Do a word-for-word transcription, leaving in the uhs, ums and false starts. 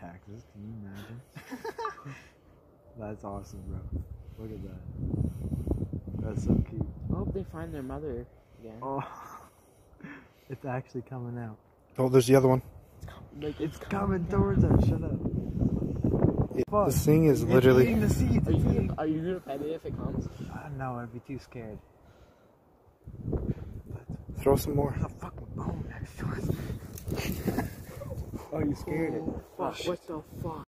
taxes. Can you imagine? That's awesome, bro. Look at that. That's so cute. I hope they find their mother again. Oh, it's actually coming out. Oh, there's the other one. It's, com like, It's, it's coming, coming towards us. Shut up. It, Fuck. this thing is It's literally. eating the seeds. Are you, It's gonna, eating- are you gonna pet it if it comes? Uh, no, I'd be too scared. Throw some more. What the fuck with bone next to us? Oh, you scared it. Fuck, what the fuck?